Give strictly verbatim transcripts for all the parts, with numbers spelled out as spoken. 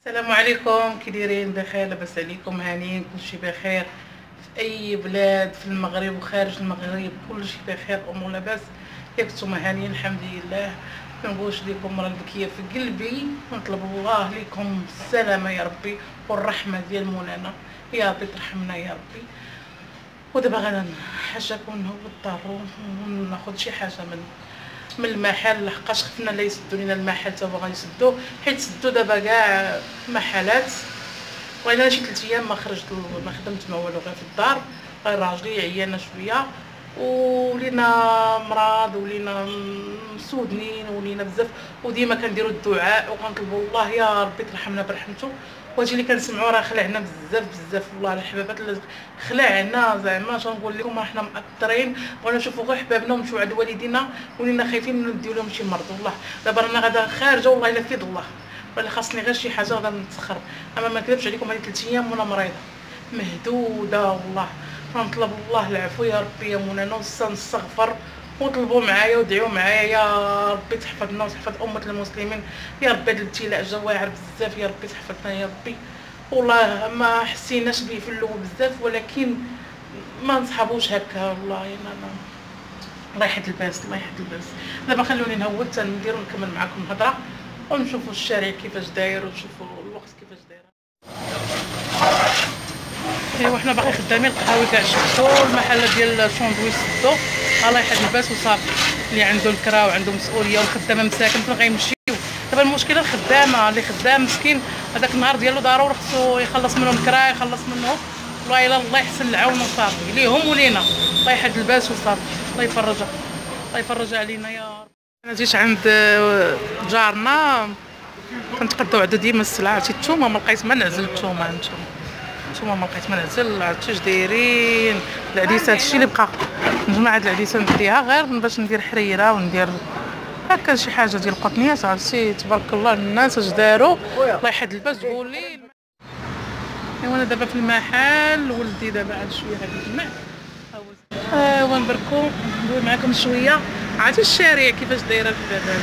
السلام عليكم، كي دايرين؟ بخير؟ لاباس عليكم؟ هانيين؟ كلشي بخير في اي بلاد في المغرب وخارج المغرب، كلشي بخير، امور لاباس؟ ياك نتوما هانيين؟ الحمد لله. كنقولش لكم راه البكيه في قلبي، ونطلب الله لكم السلامه يا ربي والرحمه ديال مولانا، يا ربي ترحمنا يا ربي. ودابا غادا حاجه كون هو الضر وناخذ شي حاجه من من المحل، لحقاش خفنا لا يسدوا لينا المحل تا هو غيسدوه، حيت سدوا دابا كاع محلات. وانا شي ثلاث ايام ما خرجت ما خدمت ما والو، غير في الدار، غير راجلي عيانه شويه ولينا مرض ولينا مسودنين ولينا بزاف، وديما كنديروا الدعاء وكنطلبوا الله يا ربي ترحمنا برحمته. وهادشي اللي كنسمعوا راه خلعنا بزاف بزاف، والله الحبابات خلعنا زعما اش نقول لكم، راه حنا مأثرين، بغينا نشوفوا غير حبابنا ونمشيو عند والدينا، ولينا خايفين نديو لهم شي مرض. والله دابا رانا غادا خارجه، والله الا في يد الله، ولا خاصني غير شي حاجه غادا نتسخر. اما ما نكذبش عليكم، هذه ثلاث ايام وانا مريضه مهدوده، والله فنطلب الله العفو يا ربي يا مولانا، ونستغفر وطلبوا معايا ودعيوا معايا يا ربي تحفظنا وتحفظ امه المسلمين يا ربي. هذا الابتلاء جا واعر بزاف، يا ربي تحفظنا يا ربي. والله ما حسيناش به في الاول بزاف، ولكن ما نصحابوش هكا، والله انا الله يحد الباس، الله يحد الباس. دابا خلوني نهود تندير ونكمل معكم الهضره، ونشوفوا الشارع كيفاش داير ونشوفوا الوقت كيفاش داير. ايوا حنا باقي خدامين، القهاوي كاع شفتو، المحلات ديال الساندويش سدو، الله يحد الباس وصافي. اللي عنده الكرا وعنده مسؤوليه والخدامه مساكن فين غيمشيو؟ دابا المشكله الخدامه اللي خدام مسكين، هذاك النهار ديالو ضروري خصو يخلص منهم الكرا، يخلص منه، والله الا الله يحسن العون وصافي ليهم ولينا، الله يحد الباس وصافي، الله يفرجها، الله يفرجها علينا يا رب. انا جيت عند جارنا كنتقداو عندو ديما السلعه، عرفتي الثومه ما لقيت ما نعزل الثومه، نتوما نتوما ما لقيت ما نعزل، عرفتي اش دايرين العديسه، هادشي اللي بقى نجمع هاد العديسه نديها غير باش ندير حريره وندير هكا شي حاجه ديال القطنيات، عرفتي تبارك الله الناس اش داروا، الله يحد الباس. تقولي ايوا انا دابا في المحل، ولدي دابا عاد شويه غادي يجمع، ايوا نبركو ندوي معكم شويه. عرفتي الشارع كيفاش دايره في دابا،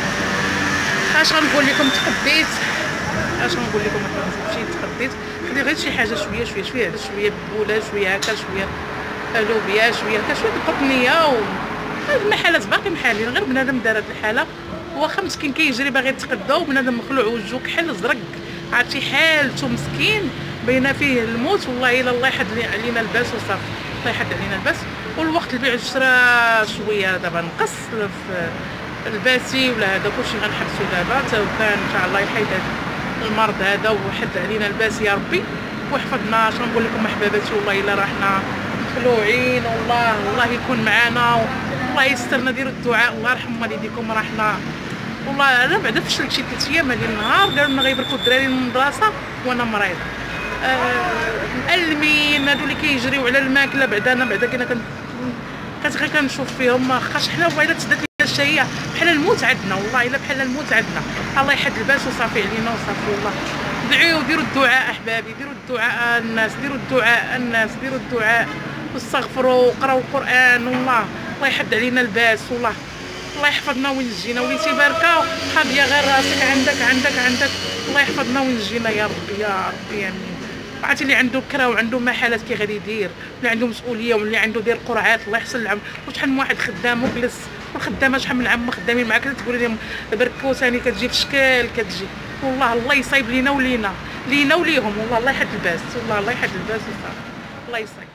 اش غنقول لكم، تقديت اش غنقول لكم، مشيت تقديت، خديت غير شي حاجه شويه شويه شويه، شويه بوله شويه هكا، شويه لوبيا شويه هكا، شويه القطنيه. و المحلات باقي محالين، غير بنادم دار هاد الحاله، واخا مسكين كيجري باغي يتقدا، وبنادم مخلوع وجهو كحل زرق، عرفتي حالته مسكين باينه فيه الموت. والله الا الله يحد علينا الباس وصافي، الله يحد علينا الباس. والوقت البيع والشراء شويه دابا نقص في الباسي ولا هذا كلشي غنحبسو دابا، تا كان ان شاء الله يحيد المرض هذا وحد علينا الباس يا ربي ويحفظنا. اش نقول لكم احباباتي، والله الا راه حنا مخلوعين، والله الله يكون معنا والله يسترنا. ديروا الدعاء، الله يرحم والديكم، راه حنا والله انا بعدا فشلت شي ثلاث ايام هذا النهار، قالوا لنا غيبركوا الدراري من المدرسه وانا مريضه، آه مألمين هادو اللي كيجريو على الماكله. بعدا انا بعدا كنا كنت غير كنشوف فيهم، ما خاش حنا والله الا تسدات لينا الشهيه بحال الموت عندنا، والله الا بحال الموت عندنا. الله يحد الباس وصافي علينا وصافي. والله دعيو، ديروا الدعاء احبابي، ديروا الدعاء الناس، ديروا الدعاء الناس، ديروا الدعاء واستغفروا وقراو القران. والله الله يحد علينا الباس، والله الله يحفظنا وينجينا. وليتي باركه خابيه غير راسك، عندك عندك عندك، الله يحفظنا وينجينا يا ربي يا ربي امين. عرفتي اللي عنده كرا وعنده محلات كي غادي يدير، اللي عنده مسؤوليه واللي عنده دير قرعات، الله يحسن العون. وشحال من واحد خدام وجلس، والخدامه شحال من عام خدامين معاك، تقولي لهم بركو ثاني كتجي في شكل كتجي. والله الله يصايب لينا ولينا، لينا وليهم، والله الله يحد الباس، والله الله يحد الباس وصافي، الله يصايب.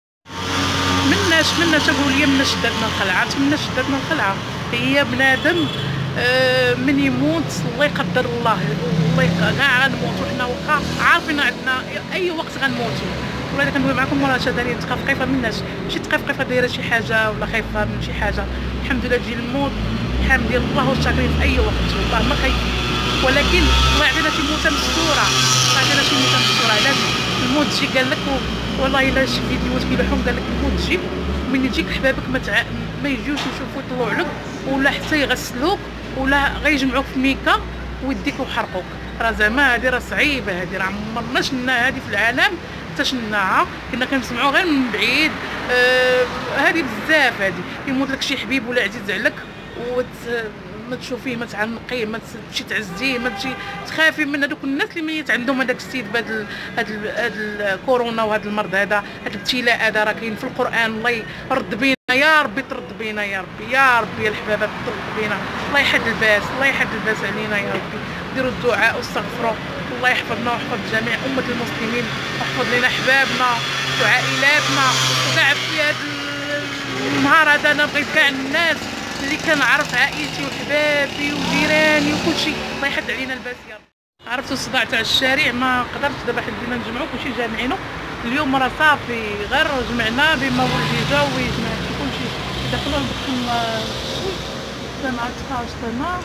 مناش مناش قولوا لي مناش شداتنا الخلعه، مناش شداتنا الخلعه. هي بنادم آه من يموت الله يقدر الله، الله كاع غنموتوا حنا، واخا عارفين عندنا اي وقت غنموتوا. والله الا كندوي معكم مرة شاداني تقفقيفه مناش، ماشي تقفقيفه دايره شي حاجه ولا خايفه من شي حاجه، الحمد لله تجي الموت الحمد ديال الله والشاكرين في اي وقت، والله ما خايفين. ولكن الله يعطينا شي موته مستوره، الله يعطينا شي موته مستوره. علاش الموت تجي قال لك، والله الا شي فيديوهات كيلوحهم قال لك الموت تجي ومن يجيك حبابك ما تع... ما يجيوش يشوفوا يطلعوا لك، ولا حتى يغسلوك، ولا غيجمعوك في ميكا ويديك ويحرقوك. راه زعما هذه راه صعيبه، هذه راه عمرنا شفنا هذه في العالم حتى شفناها، كنا كنسمعوا غير من بعيد. آه هذه بزاف، هذه يموت لك شي حبيب ولا عزيز عليك وت... ما تشوفيه، ما تعنقيه، ما تمشي تعزيه، ما تمشي تخافي من هذوك الناس اللي ميت عندهم هذاك السيد بهذا هذا هذا الكورونا وهذا المرض هذا، هذا الابتلاء هذا راه كاين في القران. الله يرد بينا يا ربي، ترد بينا يا ربي، يا ربي يا الحبابات ترد بينا. الله يحد الباس، الله يحد الباس علينا يا ربي. ديروا الدعاء واستغفروا. الله يحفظنا ويحفظ جميع امه المسلمين، ويحفظ لنا احبابنا وعائلاتنا. وكاع في هذا النهار هذا انا بغيت كاع الناس اللي كنعرف، عائلتي وحبابي وجيراني وكل شيء، الله يحد علينا الباس يا رب. عرفتوا الصداع تاع الشارع ما قدرتش دابا حنا بدينا نجمعوا كلشي جامعينو. اليوم راه صافي غير جمعنا بما ولدي جا ويجمع كلشي يدخلوا لكم سنة تسعة سنة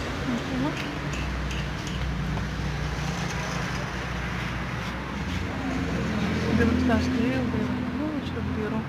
نديرو تلاصتي وديرو واش نديرو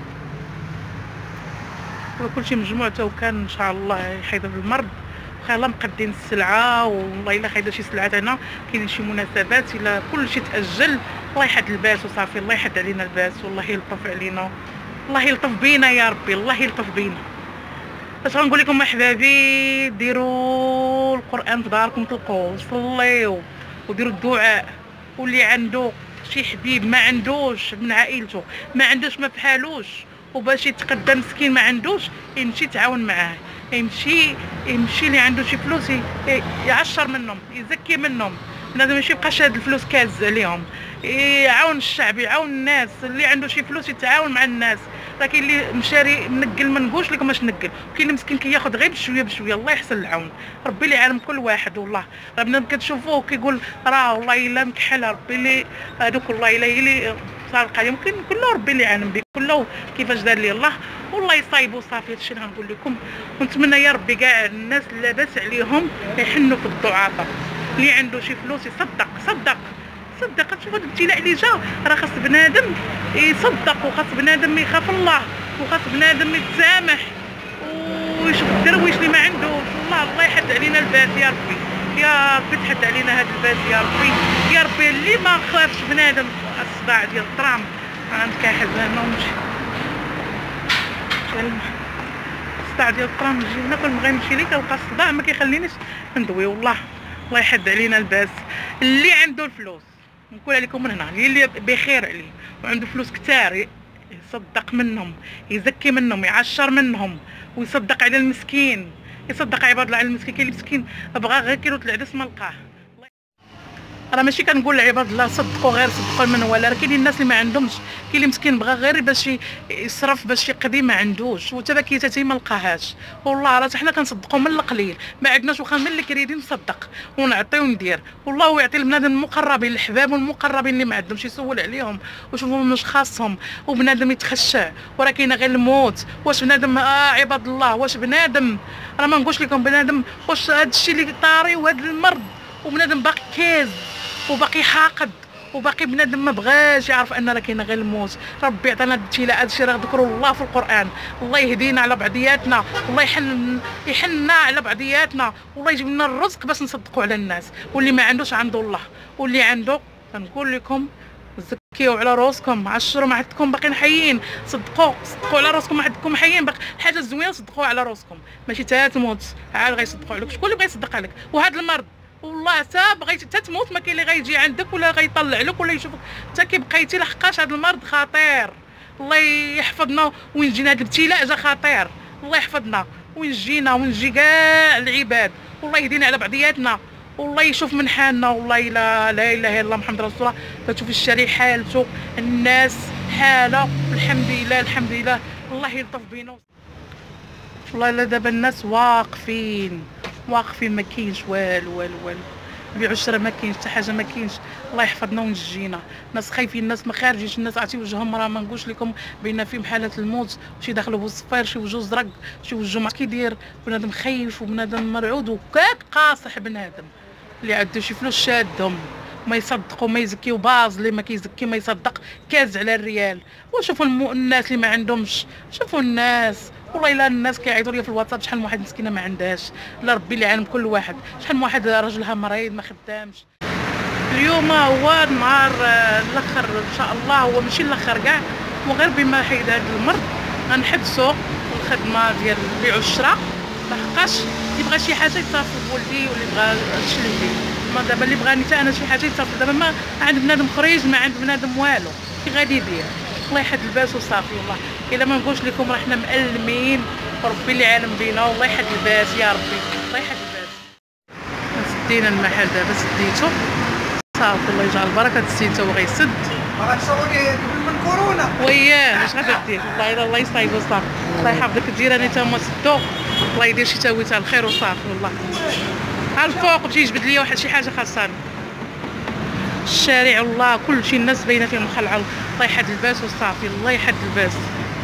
كلشي مجموع. تا وكان ان شاء الله يحيد المرض واخا لا مقدين السلعه، والله الا خايده شي سلعات هنا كاينين شي مناسبات الا كلشي تاجل. الله يحد الباس وصافي، الله يحد علينا الباس، والله يلطف علينا، الله يلطف بينا يا ربي، الله يلطف بينا. اش غنقول لكم احبابي؟ ديروا القران في داركم تلقوه، صليوا وديروا الدعاء. واللي عنده شي حبيب ما عندوش من عائلته، ما عندوش ما بحالوش، وباش يتقدم مسكين ما عندوش، يمشي يتعاون معاه، يمشي يمشي اللي عنده شي فلوس يعشر منهم، يزكي منهم. بنادم ماشي يبقاش هاد الفلوس كاز عليهم، يعاون الشعب، يعاون الناس. اللي عنده شي فلوس يتعاون مع الناس. راه كاين اللي مشاري منقل، ما نقولش لكم اش نقل، وكاين اللي مسكين كياخذ غير بشويه بشويه. الله يحسن العون، ربي اللي عالم كل واحد. والله راه بنادم كتشوفوه كيقول راه والله الا مكحل، ربي اللي هذوك والله الا اللي صار عليهم، يمكن كله ربي اللي عالم به، كله كيفاش دار لي الله. والله يصايبوا صافي. هادشي اللي غنقول لكم، ونتمنى يا ربي كاع الناس اللي لاباس عليهم يحنوا في الضعفاء. اللي عنده شي فلوس يصدق، صدق صدق. تشوفوا هذا الابتلاء اللي جا، راه خاص بنادم يصدق، وخاص بنادم يخاف الله، وخاص بنادم يتسامح ويشوف الدرويش اللي ما عندوش. والله الله يحد علينا الباس يا ربي، يا ربي تحد علينا هذا الباس يا ربي، يا ربي. اللي ما خافش بنادم الصداع ديال الطرام عندك حزانه ونمشي الصداع ديال الطرام نجي هنا كل ما غيمشي لي كنلقى الصداع ما كيخلينيش ندوي. والله الله يحد علينا الباس. اللي عنده الفلوس نقول عليكم من هنا، اللي بخير عليه وعنده فلوس كتار يصدق منهم، يزكي منهم، يعشر منهم، ويصدق على المسكين، يصدق عباد الله على المسكين. كاين المسكين بغى غير كيلو العدس ما لقاه. راه ماشي كنقول لعباد الله صدقوا غير صدقوا من ولا، راه كاينين الناس اللي ما عندهمش، كاين اللي مسكين بغى غير باش يصرف باش يقضي ما عندوش، وتبكيتاتي ما لقاهاش. والله راه حنا كنصدقوا من القليل، ما عندناش واخا من اللي كريدين نصدق ونعطي وندير. والله يعطي البنادم المقربين، الحباب والمقربين اللي ما عندهمش يسول عليهم ويشوفوا واش خاصهم، وبنادم يتخشع. وراه كاينه غير الموت. واش بنادم اه عباد الله، واش بنادم راه ما نقولش لكم بنادم واش هذا الشيء اللي طاري وهذا المرض وبنادم باقي كاز وباقي حاقد وباقي بنادم ما بغاش يعرف ان راه كاينه غير الموت. ربي عطانا الابتلاء. هذا الشيء راه ذكروا الله في القران. الله يهدينا على بعضياتنا، والله يحن يحننا على بعضياتنا، والله يجيب لنا الرزق باش نصدقوا على الناس. واللي ما عندوش عنده الله، واللي عنده كنقول لكم زكيوا على راسكم، عشروا ما عندكم باقيين حيين، صدقوا صدقوا على راسكم ما عندكم حيين. باقي الحاجه الزوينه صدقوا على راسكم، ماشي تا تموت عاد غيصدقوا عليك. شكون اللي بغى يصدق عليك؟ وهذا المرض والله تا بغيتي حتى تموت ما كاين اللي غيجي عندك ولا غيطلع لك ولا يشوفك حتى كي بقيتي. لحقاش هذا المرض خطير. الله يحفظنا وين جينا. هذا الابتلاء جا خطير. الله يحفظنا وين جينا وين جي كاع العباد. والله يهدينا على بعضياتنا، والله يشوف من حالنا. والله لا لا اله الا الله محمد رسول الله. كتشوفي الشارع حالته، الناس حاله، الحمد لله الحمد لله. الله يلطف بينا. والله لا دابا الناس واقفين واقفين ما كاينش والو والو والو. بيعوا الشرا ما كاينش حتى حاجه ما كاينش. الله يحفظنا ونجينا. الناس خايفين، الناس ما خارجينش، الناس عرفتي وجههم راه ما نقولش لكم بين فيهم حاله الموت. شي داخلوا بالصفير، شي وجه زرق، شي وجه ما كيدير. بنادم خايف وبنادم مرعود وكاك قاصح. بنادم اللي عنده شي فلوس شادهم ما يصدقوا ما يزكيو. باز اللي ما كيزكي ما يصدق كاز على الريال. وشوفوا المو... الناس اللي ما عندهمش، شوفوا الناس. والله الا الناس كيعيطوا لي في الواتساب شحال من واحد مسكينه ما عندهاش. لا ربي اللي عالم كل واحد. شحال من واحد راجلها مريض ما خدامش. اليوم هو نهار الاخر ان شاء الله، هو ماشي الاخر كاع، وغير بما حيد هذا المرض غنحبسوا الخدمه ديال البيع والشراء. لحقاش اللي بغى شي حاجه يتصرف بولدي، واللي بغى هادشي اللي بغيت. ما دابا اللي بغاني حتى انا شي حاجه يتصرف. دابا ما عند بنادم خريج، ما عند بنادم والو، كي غادي يدير؟ الله يحد الباس وصافي. والله الا ما نقولش لكم راه حنا مألمين، وربي اللي عالم بينا، والله يحد الباس يا ربي، الله يحد الباس. سدينا المحل دابا، سديتو صافي، الله يجعل البركه. السيتو غيسد، غتصوري قبل من كورونا وياه اش غادا دير؟ والله الا الله يصايب وصافي. الله يحفظك الجيران حتى هما سدو، الله يدير شي تاويت على الخير وصافي. والله ها الفوق بشي يجبد ليا واحد شي حاجه خاصاني. الشارع والله كلشي الناس باينه فيهم مخلعه، الله يحد الباس وصافي، الله يحد الباس.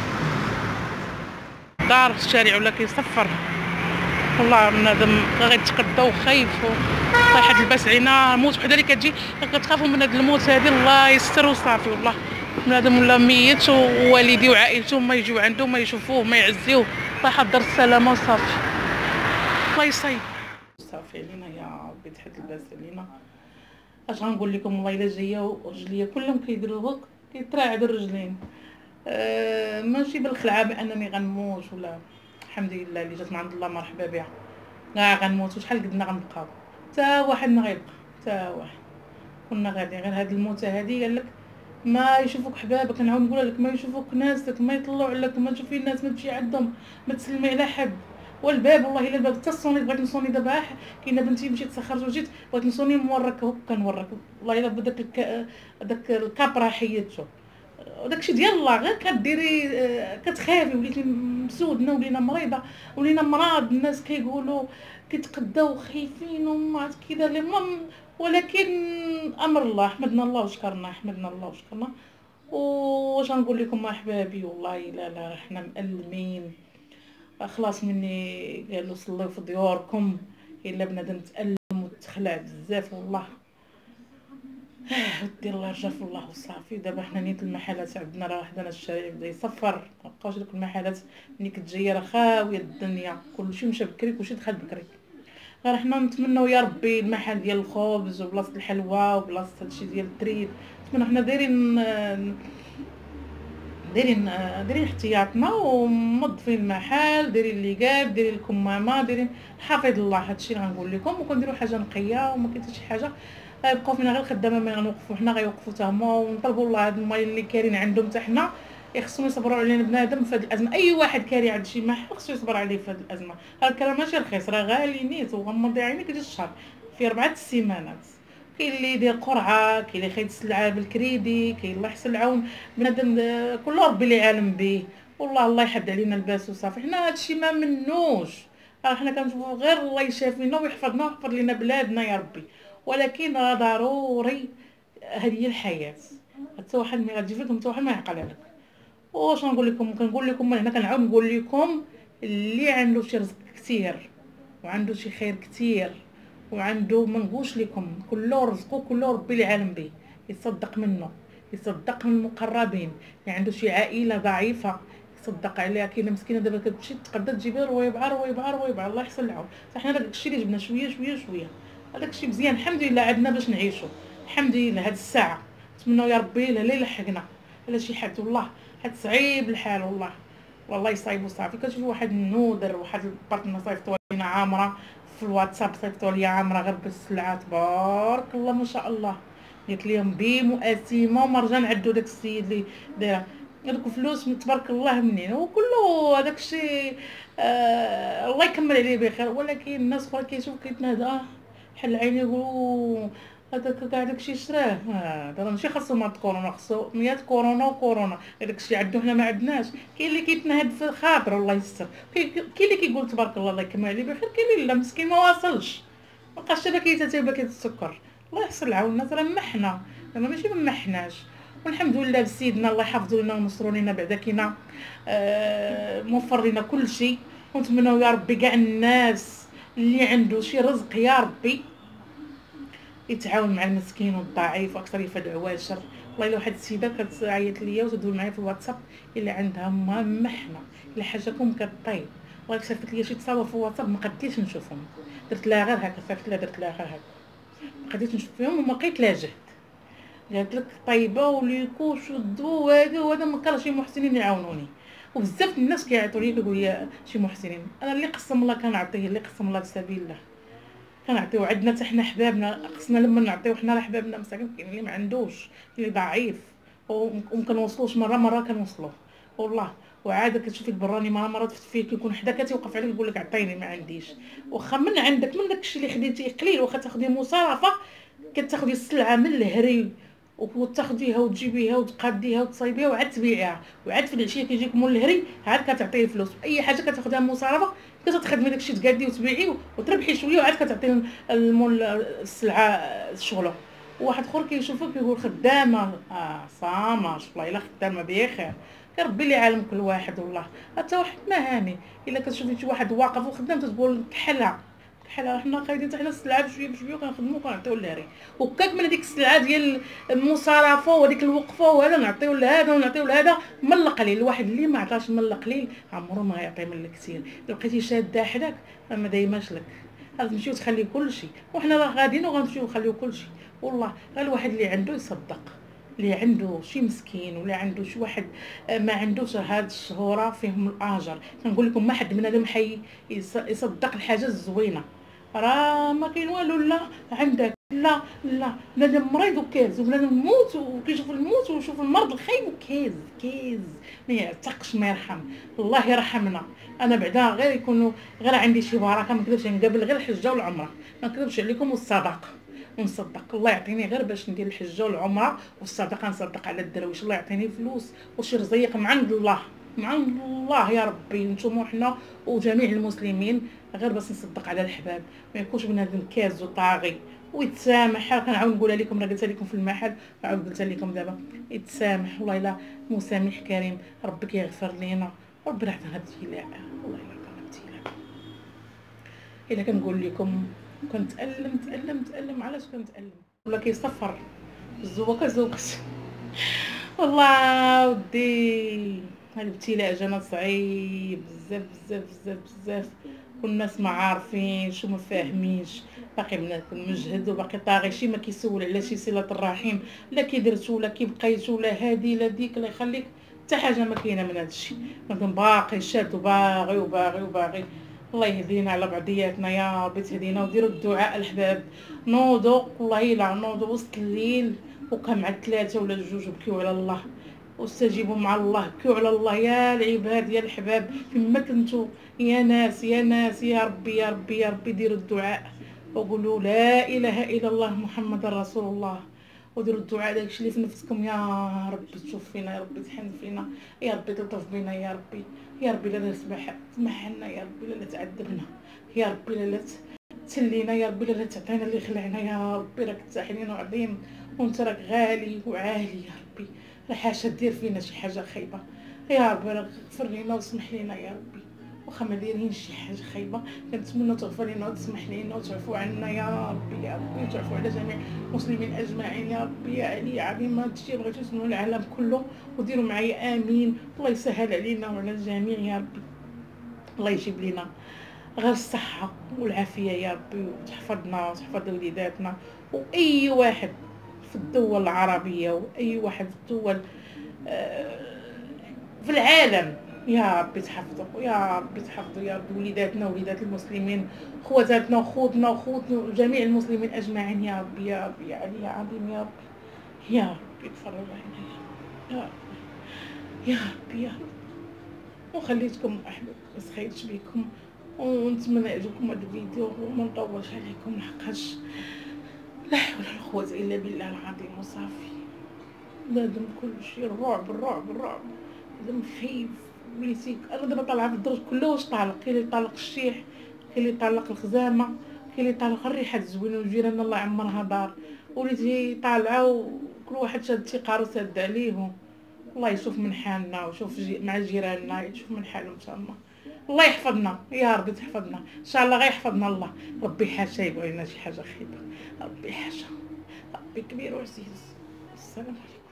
دار في الشارع ولا كيصفر، والله بنادم غيتقدا وخايف. الله يحد الباس علينا. موت وحده اللي كتجي كتخافوا من هاد الموت هادي، الله يستر وصافي. والله بنادم ولا ميت، ووالدي وعائلته ما يجيو عنده، ما يشوفوه، ما يعزيوه. الله يحضر السلامه وصافي، الله يصايب صافي علينا يا ربي، تحد الباس علينا. اش غنقول لكم؟ والله الا جايه ورجليا كلهم كيديروا هك، كيتراعدوا الرجلين. أه ماشي بالخلعه بانني غنموت ولا، الحمد لله اللي جات من عند الله مرحبا بها. كاع غنموت وشحال قدنا غنبقاو، حتى واحد ما غيبقى، حتى واحد. كنا غاديين غير هاد الموتة هادي، قال لك ما يشوفوك حبابك. نعاود نقول لك ما يشوفوك ناسك، ما يطلعوا عليك، ما تشوفي الناس، ما تمشي عندهم، ما تسلمي على حد. والباب والله الا الباب حتى الصوني بغيت نصوني دابا، كاينه بنتي مشيت تسخرت وجيت بغيت نصوني مورك هك كنورك. والله الا بداك الك... داك الكابرا حيدته، داكشي ديال الله. غير كديري كتخافي، وليتي مسودنا، ولينا مريضه، ولينا مرض. الناس كيقولوا كيتقداو خايفين وما عرفت كي دار لهم، ولكن امر الله. حمدنا الله وشكرنا، حمدنا الله وشكرنا. واش غنقول لكم احبابي؟ والله الا لا حنا مألمين. خلاص مني قالوا صليو في ديوركم، الا بنادم تألم وتخلع بزاف. والله ودي الله رجا في الله وصافي. دابا حنا نيت المحلات عندنا راه وحدنا الشارع بدا يصفر، مابقاوش دوك المحلات. ملي كتجي راه خاويه الدنيا، كلشي مشى بكري، كلشي دخل بكري. غير حنا نتمنوا يا ربي المحل ديال الخبز وبلاصه الحلوى وبلاصه هادشي ديال التريد، نتمنى حنا دايرين دايرين دايرين احتياطنا وموظفين المحل، دايرين اللي قاد، دايرين الكمامه، دايرين حافظ الله. هادشي اللي غنقول لكم. وكنديروا حاجه نقيه، وما كاين حتى شي حاجه. غيبقاو فينا غير الخدامه، ملي غنوقفوا حنا غيوقفوا حتى هما. ونطلبوا الله هاد المال اللي كاينين عندهم حتى حنا يخصهم يصبروا علينا بنادم في هاد الازمه. اي واحد كاري عند شي محل خصو يصبر عليه في هاد الازمه. هاد الكلام ماشي رخيص، راه غالي نيت. وغمضي عينيك ديال الشهر في اربعه السيمانات. كاين اللي يدير قرعه، كاين اللي خايد السلعه بالكريدي، كاين الله يحسن العون. بنادم كل ربي اللي عالم به. والله الله يحد علينا الباس وصافي. حنا هادشي ما منوش، راه حنا كنشوفوا غير الله يشافينا ويحفظنا ويحفظ لنا بلادنا يا ربي. ولكن راه ضروري، هذه هي الحياه. حتى واحد ملي غتجي فيكم حتى واحد ما يعقل عليك. واش نقول لكم؟ كنقول لكم من هنا، كنعاود نقول لكم اللي عنده شي رزق كثير وعنده شي خير كثير وعنده، ما نقولش لكم كله رزقه، كله ربي اللي عالم به، يصدق منه، يصدق من المقربين. اللي عنده شي عائله ضعيفه يصدق عليها. كاينه مسكينه دابا كتمشي تقدر تجيبها رويبعه رويبعه رويبعه، الله يحسن العون. حنا داك الشيء اللي جبنا شويه شويه شويه، هذاك الشيء مزيان الحمد لله. عندنا باش نعيشوا الحمد لله. هاد الساعه نتمنوا يا ربي لا لا يلحقنا على شي حد. والله حد صعيب الحال، والله والله يصايب وصافي. كتشوف واحد النودر، واحد البارتنا صيفطوا لينا عامره في الواتساب، صيفطوا لي عامره غير بالسلعه تبارك الله ما شاء الله. قلت لهم بيم واسيمه ومرجان عدوا داك السيد اللي دايره هذوك فلوس تبارك الله منين. وكله هذاك الشيء آه الله يكمل عليه بخير. ولكن الناس اخرى كيشوف كيتنادى اه حل عيني يقولوا هذاك كاع داكشي شراه. هذا راه ماشي خاصو مرض كورونا، خاصو مية كورونا وكورونا. داكشي عندو حنا ما عندناش. كاين اللي كيتنهد في خاطر الله يستر، كاين اللي كيقول تبارك الله الله يكمل عليه بخير، كاين اللي لا مسكين ما واصلش ما بقاش حتى باكيته باكيه السكر. الله يحسن العون. الناس راه محنا، انا ماشي ما محناش. والحمد لله بسيدنا الله يحفظوا لنا ونصروا لنا بعدا كينا آه موفر لنا كل شيء. ونتمنوا يا ربي كاع الناس اللي عنده شي رزق يا ربي يتعاون مع المسكين والضعيف واكثر يفاد عواشر. والله الا واحد السيده كتعيط ليا وتدوي معايا في الواتساب الا عندها ما محنه الا حاجاكم كطيب. والله صيفط ليا شي تصاور في الواتساب ما قديتش نشوفهم، درت لها غير هكا، صيفط لها درت لها غير هكا، ما قديتش نشوف فيهم وما لقيت لا جهد. قالت لك طيبه وليكو شدوا وهذا وهذا، ما كان شي محسنين يعاونوني. وبزاف الناس كيعيطوا لي كيقول لي شي محسنين، انا اللي قسم الله كنعطيه، اللي قسم الله في سبيل الله كنعطيو. عندنا حتى حنا حبابنا خصنا لما نعطيو حنا لحبابنا مساكين، كاين اللي ما عندوش، اللي ضعيف ومكنوصلوش، مره مره كنوصلوه والله. وعاد كتشوفي البراني مره مره تفت فيه كيكون حداك تيوقف عليك يقول لك عطيني ما عنديش. واخا من عندك من داكشي اللي خديتيه قليل، واخا تاخدي مصارفه كتاخدي السلعه من الهري وتاخديها وتجيبيها وتقاديها وتصايبيها وعاد تبيعيها، وعاد في العشيه كيجيك مول الهري عاد كتعطيه الفلوس. اي حاجه كتاخديها مصارفه كتخدمي داكشي تقادي وتبيعي وتربحي شويه وعاد كتعطي المول السلعه الشغله. وواحد اخر كيشوفك كيقول خدامه اه صامه والله الا خدامه بخير، كربي لي عالم كل واحد والله. حتى واحد ما هاني الا كتشوفي شي واحد واقف وخدام تقول كحلها كحلها. حنا قايدين حتى حنا السلعه بشويه بشويه كنخدمو كنعطيو للهري، وكاك من هذيك السلعه ديال المصارفه وهذيك الوقفه وهذا نعطيو لهذا ونعطيو لهذا من القليل. الواحد اللي ما عطاش من القليل عمرو ما غيعطي من الكثير. لقيتي شاده حداك ما دايماش لك، غادي تمشيو تخلي كلشي، وحنا راه غاديين وغنمشيو نخليو كلشي والله. غير الواحد اللي عنده يصدق، اللي عنده شي مسكين ولا عنده شي واحد ما عندوش هاد الشهوره فيهم الاجر. كنقول لكم ما حد بنادم حي يصدق الحاجه الزوينه، راه ما كاين والو. لا عندك لا لا بنادم مريض وكاز، وبنادم موت وكيشوف الموت ويشوف المرض الخايب وكاز كاز ما يعتقش ما يرحم. الله يرحمنا. انا بعدا غير يكونوا غير عندي شي بركه ما نكذبش، نقابل غير الحجه والعمره ما نكذبش عليكم، والصدقه ونصدق. الله يعطيني غير باش ندير الحجه والعمره والصدقه، نصدق على الدرويش. الله يعطيني فلوس وشي رزيق من عند الله من عند الله يا ربي. نتوما حنا وجميع المسلمين غير باش نصدق على الحباب، ما يكونش بنادم كاز وطاغي ويتسامح. كنعاود نقولها لكم، راه قلتها لكم في المحل وعاود قلتها لكم دابا، يتسامح والله الا مسامح كريم. ربي كيغفر لينا وربي راه عطانا ابتلاء، والله الا عطانا ابتلاء. الا كنقول لكم كنتألم تألم تألم. علاش كنتألم؟ ولا كيصفر الزوكه زوكت والله ودي. هاد الابتلاء جانا صعيب بزاف بزاف بزاف بزاف، والناس ما عارفينش وما فاهمينش. باقي بنادم مجهد وباقي طاغي، شي ما كيسول على شي صله الرحم، لا كي درت ولا كي بقيت ولا هادي لا ديك. الله يخليك حتى حاجه ما كاينه من هادشي. بنادم باقي شاد وباغي وباغي وباغي. الله يهدينا على بعضياتنا يا ربي، تهدينا وديروا الدعاء الحباب. نوضوا والله الا نوضوا وسط الليل وكان مع ثلاثه ولا جوج وبكيو على الله واستجيبوا مع الله، بكيو على الله يا العباد يا الحباب فيما كنتوا يا ناس يا ناس. يا ربي يا ربي يا ربي ديروا الدعاء وقولوا لا اله الا الله محمد رسول الله، وديروا الدعاء داكشي اللي في نفسكم. يا ربي تشوف فينا، يا ربي تحن فينا، يا ربي تلطف بينا، يا ربي يا ربي لا تسمح تسمح لنا، يا ربي لا تعذبنا، يا ربي لا تسلينا، يا ربي لا تعطينا اللي خلعنا. يا ربي راك تحنين وعظيم وانت راك غالي وعالي. يا ربي لا حاشا دير فينا شي حاجه خايبه، يا ربي راك اغفر لينا وسمح لينا يا ربي. واخا ما دايرين شي حاجه خايبه كنتمنى تغفر لينا وتسمح لينا وتعفو عنا يا ربي يا ربي، وتعفو على جميع المسلمين اجمعين يا ربي يا علي عظيم. هادشي بغيتو تسمعوا العالم كله وديروا معايا امين. الله يسهل علينا وعلى الجميع يا ربي، الله يجيب لنا غير الصحه والعافيه يا ربي، وتحفظنا وتحفظ وليداتنا واي واحد في الدول العربيه واي واحد في الدول في العالم. يا ربي تحفظوا يا ربي تحفظوا يا ربي وليداتنا ووليدات المسلمين، خواتاتنا وخوتنا وخوتنا وجميع المسلمين اجمعين يا ربي يا ربي يا علي يا عظيم يا ربي يا ربي تفرج علينا يا ربي يا ربي يا ربي. وخليتكم احباب ما سخيتش بكم، ونتمنى يعجبكم هذا الفيديو وما نطولش عليكم لحقاش لا حول ولا قوه الا بالله العظيم. وصافي بنادم كلشي الرعب الرعب الرعب، بنادم خايف وليتي. انا دابا طالعه في الدرج كله واش طالق، كاين اللي طالق الشيح، كاين اللي طالق الخزامه، كاين اللي طالق الريحه الزوينه وجيراننا الله يعمرها دار. وليتي طالعه وكل واحد شاد تيقارو ساد عليهم. الله يشوف من حالنا ويشوف جي مع جيراننا، يشوف من حالهم ان شاء الله. الله يحفظنا يا ربي تحفظنا ان شاء الله، غيحفظنا الله. ربي حاشا يبغي لنا شي حاجه خايبه، ربي حاشا، ربي كبير وعزيز. السلام عليكم.